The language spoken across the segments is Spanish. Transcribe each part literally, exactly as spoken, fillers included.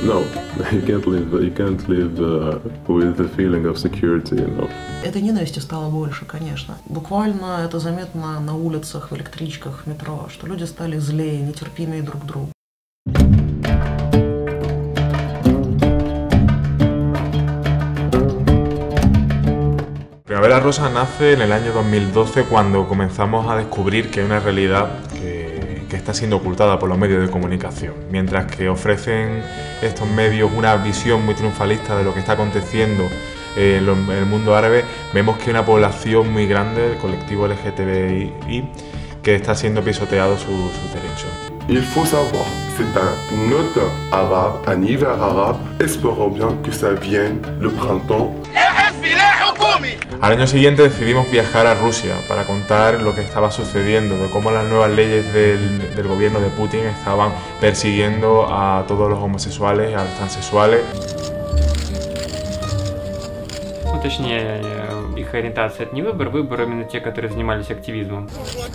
no, you can't live, you can't live uh, with the feeling of security, you know. Этой ненависти стало больше, конечно. Буквально это заметно на улицах, в электричках, в метро, что люди стали злее, нетерпимее друг к другу. Primavera Rosa nace en el año dos mil doce cuando comenzamos a descubrir que hay una realidad que, que está siendo ocultada por los medios de comunicación. Mientras que ofrecen estos medios una visión muy triunfalista de lo que está aconteciendo en, lo, en el mundo árabe, vemos que hay una población muy grande del colectivo L G T B I que está siendo pisoteado sus su derechos. Il faut savoir, c'est un automne arabe, un hiver arabe. Espérons bien que ça vienne le printemps. Al año siguiente decidimos viajar a Rusia para contar lo que estaba sucediendo, de cómo las nuevas leyes del, del gobierno de Putin estaban persiguiendo a todos los homosexuales, a los transexuales. Ну, точнее, их ориентация — это не выбор, выбор именно те, которые занимались активизмом.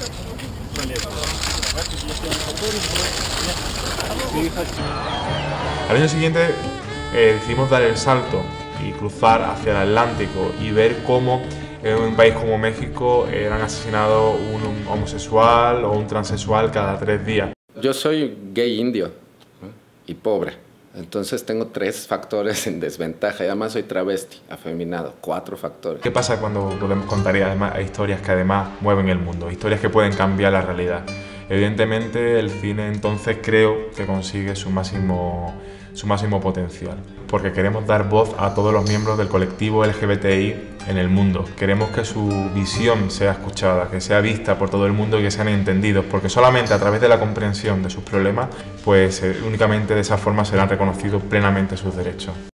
Al año siguiente eh, decidimos dar el salto y cruzar hacia el Atlántico y ver cómo en un país como México eran asesinados un, un homosexual o un transexual cada tres días. Yo soy gay indio, ¿no? Y pobre, entonces tengo tres factores en desventaja y además soy travesti, afeminado, cuatro factores. ¿Qué pasa cuando podemos contar además historias que además mueven el mundo, historias que pueden cambiar la realidad? Evidentemente el cine entonces creo que consigue su máximo, su máximo potencial, porque queremos dar voz a todos los miembros del colectivo L G B T I en el mundo. Queremos que su visión sea escuchada, que sea vista por todo el mundo y que sean entendidos, porque solamente a través de la comprensión de sus problemas, pues eh, únicamente de esa forma serán reconocidos plenamente sus derechos.